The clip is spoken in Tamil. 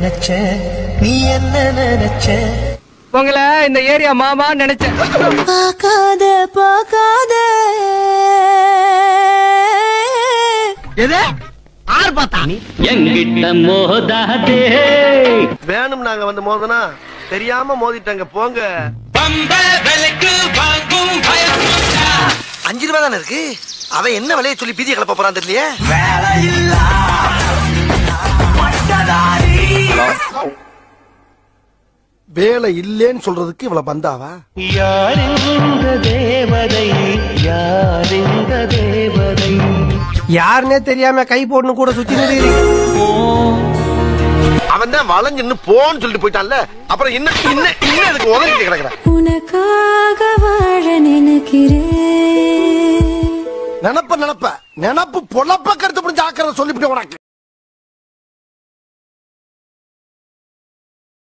நினைச்ச நீ என்ன நினைச்ச உங்களை இந்த ஏரியா மாமா நினைச்சேன். பார்க்காத பார்க்காத எது ஆறு பார்த்தா எங்கிட்ட மோதாதே. வேணும் நாங்க வந்து மோதனா தெரியாம மோதிட்டாங்க போங்க. 5 ரூபா தானே இருக்கு. அவன் என்ன விலையை சொல்லி பீதியை கிளப்ப போறான் தெரியலையே. வேலை இல்லேன்னு சொல்றதுக்கு இவ்வளவு பந்தாவா? யாரிந்த தேவதை யாரிந்த தேவதை யாருன்னே தெரியாம கை போட்டுன்னு கூட சுத்தி அவன் தான் வளைஞ்சு போன்னு சொல்லிட்டு போயிட்டான்ல. அப்புறம் என்ன அதுக்கு உதவிட்டு கிடக்குற. உனக்காக வாழ நினைக்கிறேன். நினப்ப நினப்பு பொழப்ப கருத்து புரிஞ்சு ஆக்கிறத சொல்லிவிட்டு உனக்கு